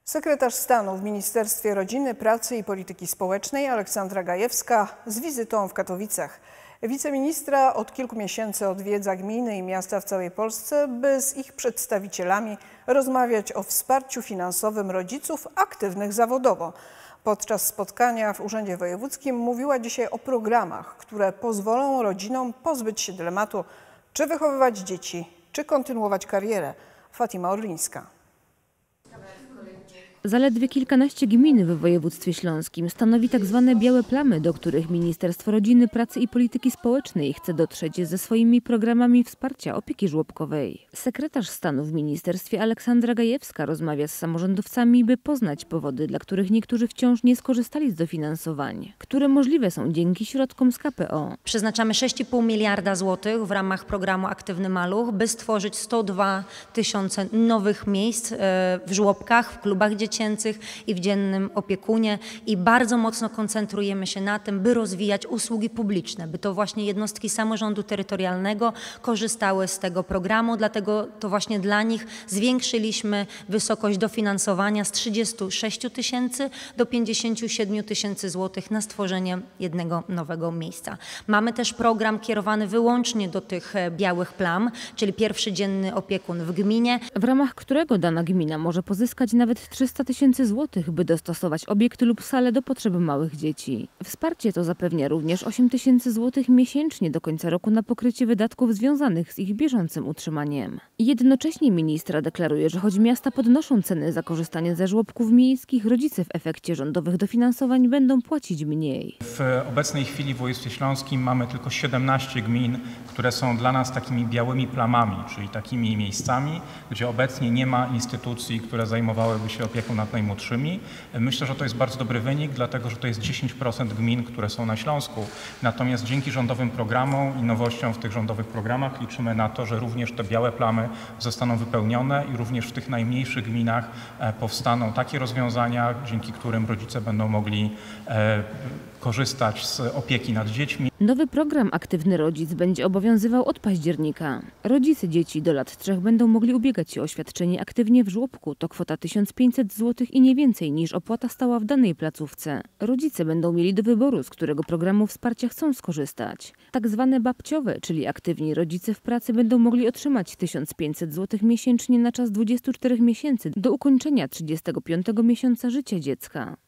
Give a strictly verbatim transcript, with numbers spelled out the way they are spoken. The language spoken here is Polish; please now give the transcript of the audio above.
Sekretarz stanu w Ministerstwie Rodziny, Pracy i Polityki Społecznej Aleksandra Gajewska z wizytą w Katowicach. Wiceministra od kilku miesięcy odwiedza gminy i miasta w całej Polsce, by z ich przedstawicielami rozmawiać o wsparciu finansowym rodziców aktywnych zawodowo. Podczas spotkania w Urzędzie Wojewódzkim mówiła dzisiaj o programach, które pozwolą rodzinom pozbyć się dylematu, czy wychowywać dzieci, czy kontynuować karierę. Fatima Orlińska. Zaledwie kilkanaście gmin w województwie śląskim stanowi tak zwane białe plamy, do których Ministerstwo Rodziny, Pracy i Polityki Społecznej chce dotrzeć ze swoimi programami wsparcia opieki żłobkowej. Sekretarz stanu w ministerstwie Aleksandra Gajewska rozmawia z samorządowcami, by poznać powody, dla których niektórzy wciąż nie skorzystali z dofinansowań, które możliwe są dzięki środkom z K P O. Przeznaczamy sześć i pół miliarda złotych w ramach programu Aktywny Maluch, by stworzyć sto dwa tysiące nowych miejsc w żłobkach, w klubach dziecięcych i w dziennym opiekunie i bardzo mocno koncentrujemy się na tym, by rozwijać usługi publiczne, by to właśnie jednostki samorządu terytorialnego korzystały z tego programu, dlatego to właśnie dla nich zwiększyliśmy wysokość dofinansowania z trzydziestu sześciu tysięcy do pięćdziesięciu siedmiu tysięcy złotych na stworzenie jednego nowego miejsca. Mamy też program kierowany wyłącznie do tych białych plam, czyli pierwszy dzienny opiekun w gminie, w ramach którego dana gmina może pozyskać nawet trzysta tysięcy złotych, by dostosować obiekt lub salę do potrzeb małych dzieci. Wsparcie to zapewnia również osiem tysięcy złotych miesięcznie do końca roku na pokrycie wydatków związanych z ich bieżącym utrzymaniem. Jednocześnie ministra deklaruje, że choć miasta podnoszą ceny za korzystanie ze żłobków miejskich, rodzice w efekcie rządowych dofinansowań będą płacić mniej. W obecnej chwili w województwie śląskim mamy tylko siedemnaście gmin, które są dla nas takimi białymi plamami, czyli takimi miejscami, gdzie obecnie nie ma instytucji, które zajmowałyby się opieką nad najmłodszymi. Myślę, że to jest bardzo dobry wynik, dlatego że to jest dziesięć procent gmin, które są na Śląsku. Natomiast dzięki rządowym programom i nowościom w tych rządowych programach liczymy na to, że również te białe plamy zostaną wypełnione i również w tych najmniejszych gminach powstaną takie rozwiązania, dzięki którym rodzice będą mogli korzystać z opieki nad dziećmi. Nowy program Aktywny Rodzic będzie obowiązywał od października. Rodzice dzieci do lat trzech będą mogli ubiegać się o świadczenie aktywnie w żłobku. To kwota tysiąc pięćset złotych i nie więcej niż opłata stała w danej placówce. Rodzice będą mieli do wyboru, z którego programu wsparcia chcą skorzystać. Tak zwane babciowe, czyli aktywni rodzice w pracy, będą mogli otrzymać tysiąc pięćset złotych miesięcznie na czas dwudziestu czterech miesięcy do ukończenia trzydziestego piątego miesiąca życia dziecka.